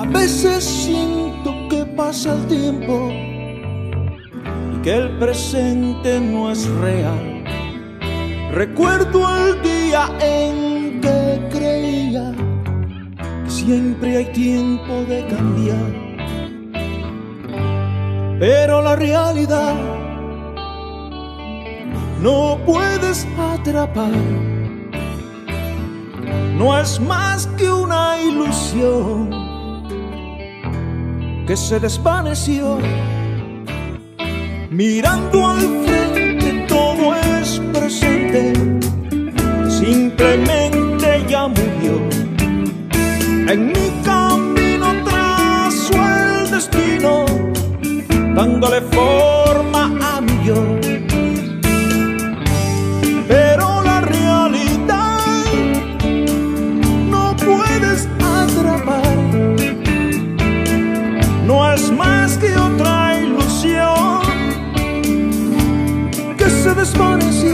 A veces siento que pasa el tiempo y que el presente no es real. Recuerdo el día en que creía que siempre hay tiempo de cambiar, pero la realidad no puedes atrapar. No es más que una ilusión que se desvaneció. Mirando al frente todo es presente, simplemente ya murió. En mi camino trazo el destino, dándole forma a mi yo. Pero la realidad no puedes atrapar. No es más que otra ilusión que se desvaneció.